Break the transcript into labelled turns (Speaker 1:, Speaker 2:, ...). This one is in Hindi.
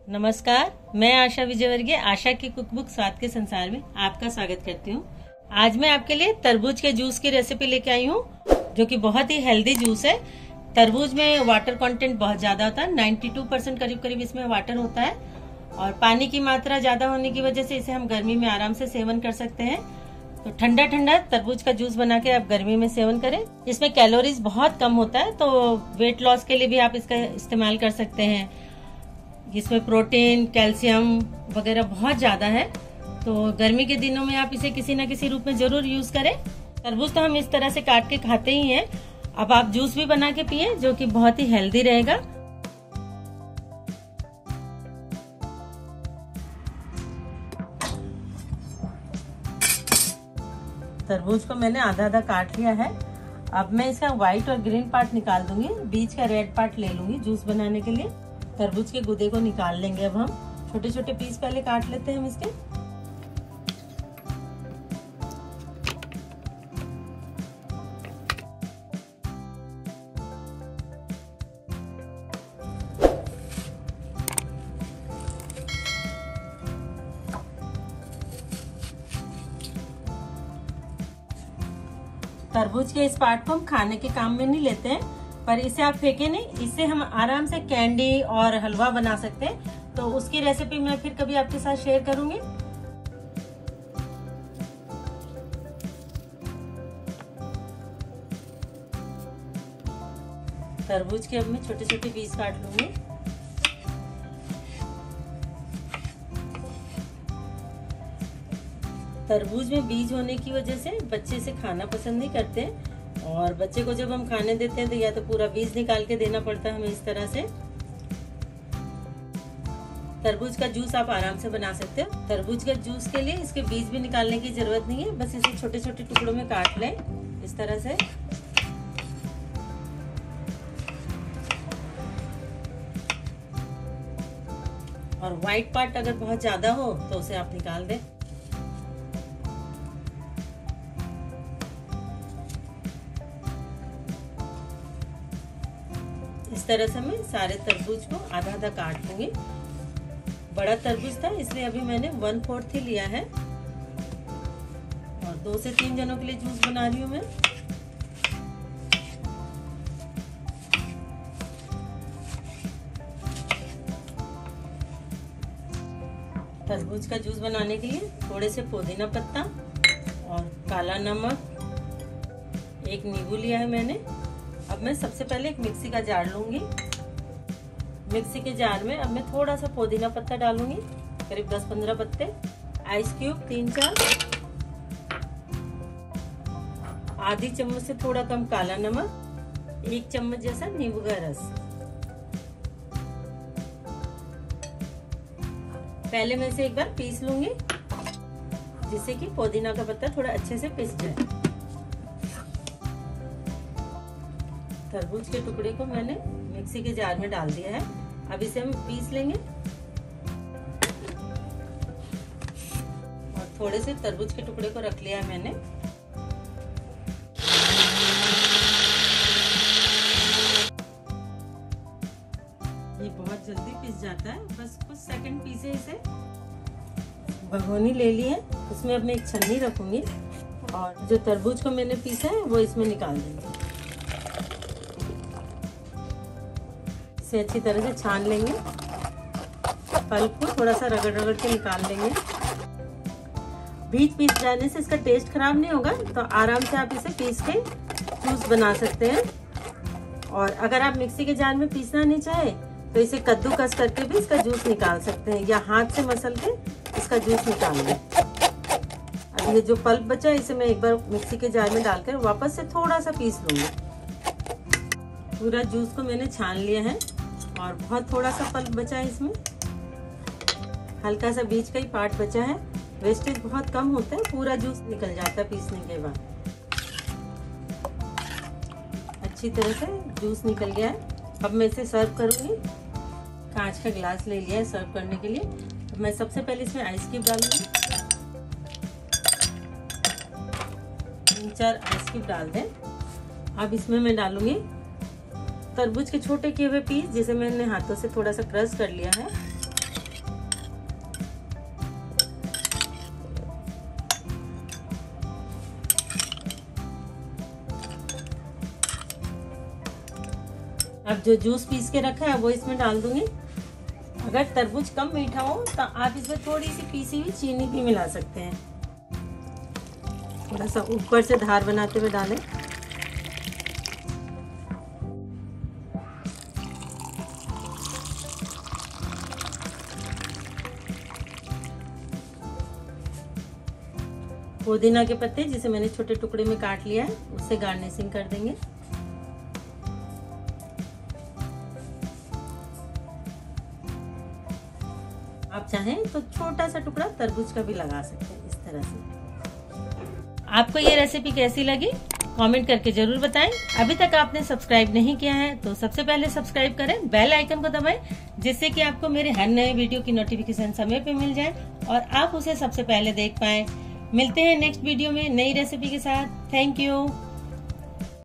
Speaker 1: नमस्कार, मैं आशा विजयवर्गीय आशा की कुकबुक स्वाद के संसार में आपका स्वागत करती हूँ। आज मैं आपके लिए तरबूज के जूस की रेसिपी लेके आई हूँ, जो कि बहुत ही हेल्दी जूस है। तरबूज में वाटर कंटेंट बहुत ज्यादा होता है, 92% करीब इसमें वाटर होता है और पानी की मात्रा ज्यादा होने की वजह से इसे हम गर्मी में आराम से सेवन कर सकते हैं। तो ठंडा ठंडा तरबूज का जूस बना के आप गर्मी में सेवन करें। इसमें कैलोरीज बहुत कम होता है, तो वेट लॉस के लिए भी आप इसका इस्तेमाल कर सकते हैं। इसमें प्रोटीन, कैल्शियम वगैरह बहुत ज्यादा है, तो गर्मी के दिनों में आप इसे किसी न किसी रूप में जरूर यूज करें। तरबूज तो हम इस तरह से काट के खाते ही हैं, अब आप जूस भी बना के पिए, जो कि बहुत ही हेल्दी रहेगा। तरबूज को मैंने आधा आधा काट लिया है। अब मैं इसका व्हाइट और ग्रीन पार्ट निकाल दूंगी, बीच का रेड पार्ट ले लूंगी जूस बनाने के लिए। तरबूज के गूदे को निकाल लेंगे। अब हम छोटे छोटे पीस पहले काट लेते हैं हम इसके। तरबूज के इस पार्ट को हम खाने के काम में नहीं लेते हैं, पर इसे आप फेंके नहीं, इससे हम आराम से कैंडी और हलवा बना सकते हैं। तो उसकी रेसिपी मैं फिर कभी आपके साथ शेयर करूंगी। तरबूज के अब मैं छोटे छोटे पीस काट लूंगी। तरबूज में बीज होने की वजह से बच्चे इसे खाना पसंद नहीं करते, और बच्चे को जब हम खाने देते हैं तो या तो पूरा बीज निकाल के देना पड़ता है हमें इस तरह से। तरबूज का जूस आप आराम से बना सकते हो। तरबूज के जूस के लिए इसके बीज भी निकालने की जरूरत नहीं है, बस इसे छोटे छोटे टुकड़ों में काट लें इस तरह से। और व्हाइट पार्ट अगर बहुत ज्यादा हो तो उसे आप निकाल दें। इस तरह से मैं सारे तरबूज को आधा आधा काट लूंगी। बड़ा तरबूज था इसलिए अभी मैंने 1/4 ही लिया है, और 2 से 3 जनों के लिए जूस बना रही हूँ मैं। तरबूज का जूस बनाने के लिए थोड़े से पुदीना पत्ता और काला नमक, एक नींबू लिया है मैंने। अब मैं सबसे पहले एक मिक्सी का जार लूंगी। मिक्सी के जार में अब मैं थोड़ा सा पुदीना पत्ता डालूंगी, करीब 10-15 पत्ते, आइस क्यूब 3-4, आधी चम्मच से थोड़ा कम काला नमक, 1 चम्मच जैसा नींबू का रस। पहले मैं इसे एक बार पीस लूंगी, जिससे कि पुदीना का पत्ता थोड़ा अच्छे से पिस जाए। तरबूज के टुकड़े को मैंने मिक्सी के जार में डाल दिया है। अब इसे हम पीस लेंगे, और थोड़े से तरबूज के टुकड़े को रख लिया है मैंने। ये बहुत जल्दी पिस जाता है, बस कुछ सेकंड पीसे इसे। भगोनी ले ली है, उसमें अब मैं एक छन्नी रखूंगी, और जो तरबूज को मैंने पीसा है वो इसमें निकाल देंगे। इसे अच्छी तरह से छान लेंगे, पल्प को थोड़ा सा रगड़ रगड़ के निकाल लेंगे। बीज पीस जाने से इसका टेस्ट खराब नहीं होगा, तो आराम से आप इसे पीस के जूस बना सकते हैं। और अगर आप मिक्सी के जार में पीसना नहीं चाहे तो इसे कद्दूकस करके भी इसका जूस निकाल सकते हैं, या हाथ से मसल के इसका जूस निकाल लें। अब ये जो पल्प बचा है इसे मैं एक बार मिक्सी के जार में डालकर वापस से थोड़ा सा पीस लूंगी। पूरा जूस को मैंने छान लिया है, और बहुत थोड़ा सा पल्प बचा है इसमें, हल्का सा बीज का ही पार्ट बचा है। वेस्टेज बहुत कम होता है, पूरा जूस निकल जाता है पीसने के बाद। अच्छी तरह से जूस निकल गया है। अब मैं इसे सर्व करूंगी। कांच का गिलास ले लिया है सर्व करने के लिए। तो मैं सबसे पहले इसमें आइस क्यूब डालूंगी, 3-4 आइस क्यूब डाल दें। अब इसमें मैं डालूंगी तरबूज के छोटे किए हुए पीस, जिसे मैंने हाथों से थोड़ा सा क्रश कर लिया है। अब जो जूस पीस के रखा है वो इसमें डाल दूंगी। अगर तरबूज कम मीठा हो तो आप इसमें थोड़ी सी पीसी हुई चीनी भी मिला सकते हैं। थोड़ा सा ऊपर से धार बनाते हुए डालें। पुदीना के पत्ते जिसे मैंने छोटे टुकड़े में काट लिया है उससे गार्निशिंग कर देंगे। आप चाहें तो छोटा सा टुकड़ा तरबूज का भी लगा सकते हैं इस तरह से। आपको ये रेसिपी कैसी लगी कमेंट करके जरूर बताएं। अभी तक आपने सब्सक्राइब नहीं किया है तो सबसे पहले सब्सक्राइब करें, बेल आइकन को दबाएं जिससे कि आपको मेरे हर नए वीडियो की नोटिफिकेशन समय पे मिल जाए और आप उसे सबसे पहले देख पाएं। मिलते हैं नेक्स्ट वीडियो में नई रेसिपी के साथ। Thank you.